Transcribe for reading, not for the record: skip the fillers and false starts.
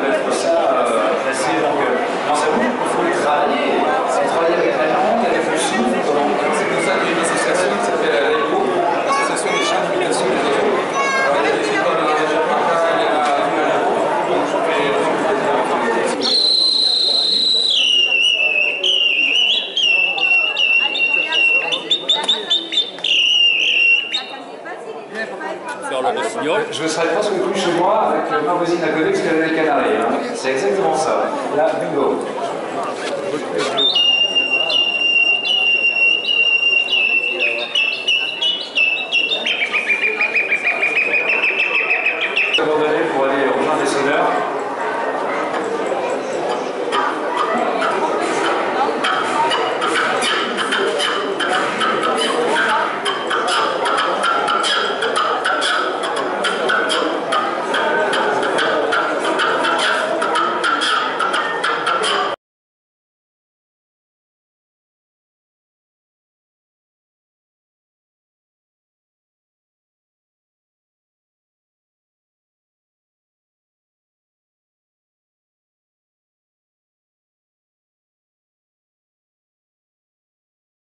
mettre ça placé. Donc, non, ça vous, il faut les travailler. C'est travailler avec la langue, avec le souffle. C'est pour ça qu'il y a une association qui s'appelle l'AIO, l'Association des chats d'imitation des oiseaux. Alors, il y a des écoles déjà il y a donc je fais faire le rossignol. Je serais presque plus chez moi avec ma voisine à côté parce qu'elle a des Canaries. Hein. C'est exactement ça. Là, bingo. Abandonné pour aller rejoindre les sonneurs.